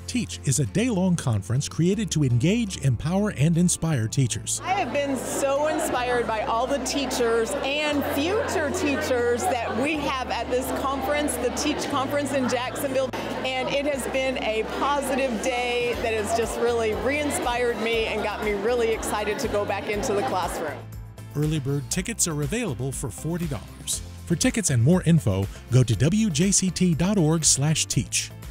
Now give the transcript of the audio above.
Teach is a day-long conference created to engage, empower, and inspire teachers. I have been so inspired by all the teachers and future teachers that we have at this conference, the Teach Conference in Jacksonville, and it has been a positive day that has just really re-inspired me and got me really excited to go back into the classroom. Early bird tickets are available for $40. For tickets and more info, go to wjct.org/teach.